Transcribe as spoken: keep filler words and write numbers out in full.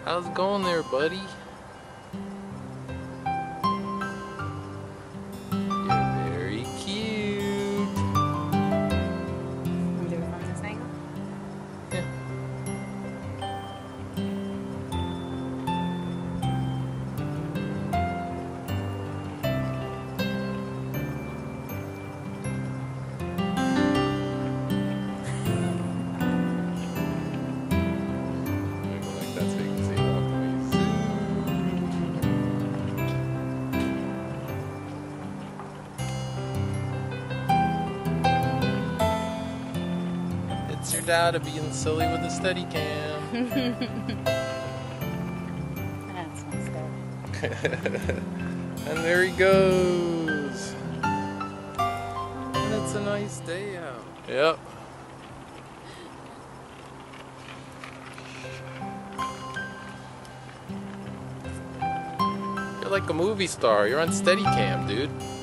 How's it going there, buddy? You're very cute. Want to do it from this angle? Yeah. Maybe like that so you can see it off the way. It's your dad being silly with the Steadicam. That's nice stuff. And there he goes. And it's a nice day out. Yep. You're like a movie star. You're on Steadicam, dude.